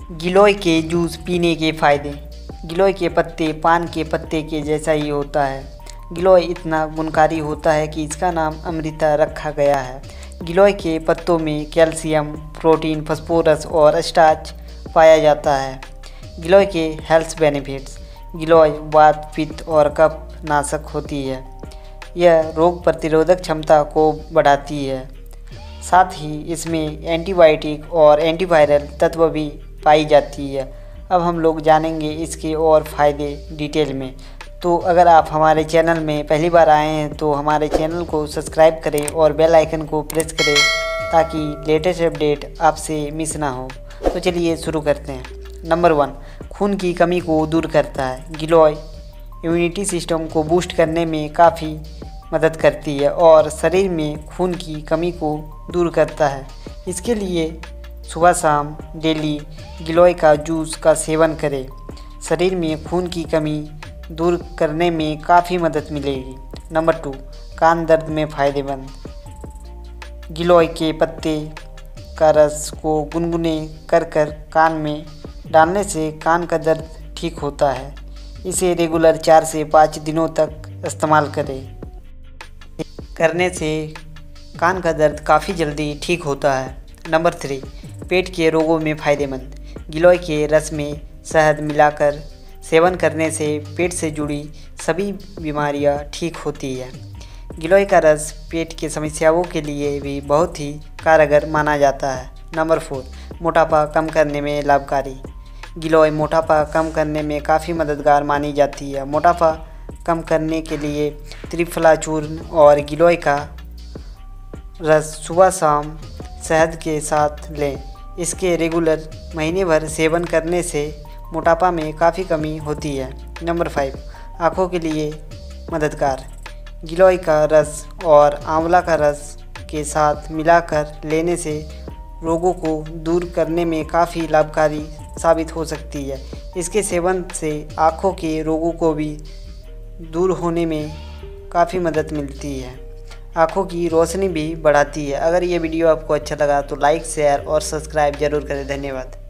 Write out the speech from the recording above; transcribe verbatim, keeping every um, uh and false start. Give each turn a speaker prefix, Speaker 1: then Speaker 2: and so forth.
Speaker 1: गिलोय के जूस पीने के फ़ायदे। गिलोय के पत्ते पान के पत्ते के जैसा ही होता है। गिलोय इतना गुणकारी होता है कि इसका नाम अमृता रखा गया है। गिलोय के पत्तों में कैल्शियम, प्रोटीन, फास्फोरस और स्टार्च पाया जाता है। गिलोय के हेल्थ बेनिफिट्स। गिलोय वात, पित्त और कफ नाशक होती है। यह रोग प्रतिरोधक क्षमता को बढ़ाती है। साथ ही इसमें एंटीबायोटिक और एंटीवायरल तत्व भी पाई जाती है। अब हम लोग जानेंगे इसके और फ़ायदे डिटेल में। तो अगर आप हमारे चैनल में पहली बार आए हैं तो हमारे चैनल को सब्सक्राइब करें और बेल आइकन को प्रेस करें ताकि लेटेस्ट अपडेट आपसे मिस ना हो। तो चलिए शुरू करते हैं। नंबर वन, खून की कमी को दूर करता है। गिलोय इम्यूनिटी सिस्टम को बूस्ट करने में काफ़ी मदद करती है और शरीर में खून की कमी को दूर करता है। इसके लिए सुबह शाम डेली गिलोय का जूस का सेवन करें। शरीर में खून की कमी दूर करने में काफ़ी मदद मिलेगी। नंबर टू, कान दर्द में फ़ायदेमंद। गिलोय के पत्ते का रस को गुनगुने कर कर कान में डालने से कान का दर्द ठीक होता है। इसे रेगुलर चार से पाँच दिनों तक इस्तेमाल करें करने से कान का दर्द काफ़ी जल्दी ठीक होता है। नंबर थ्री, पेट के रोगों में फ़ायदेमंद। गिलोय के रस में शहद मिलाकर सेवन करने से पेट से जुड़ी सभी बीमारियां ठीक होती है। गिलोय का रस पेट की समस्याओं के लिए भी बहुत ही कारगर माना जाता है। नंबर फोर, मोटापा कम करने में लाभकारी। गिलोय मोटापा कम करने में काफ़ी मददगार मानी जाती है। मोटापा कम करने के लिए त्रिफला चूर्ण और गिलोय का रस सुबह शाम शहद के साथ लें। इसके रेगुलर महीने भर सेवन करने से मोटापा में काफ़ी कमी होती है। नंबर फाइव, आँखों के लिए मददगार। गिलोय का रस और आंवला का रस के साथ मिलाकर लेने से रोगों को दूर करने में काफ़ी लाभकारी साबित हो सकती है। इसके सेवन से आँखों के रोगों को भी दूर होने में काफ़ी मदद मिलती है। आँखों की रोशनी भी बढ़ाती है। अगर ये वीडियो आपको अच्छा लगा तो लाइक, शेयर और सब्सक्राइब ज़रूर करें। धन्यवाद।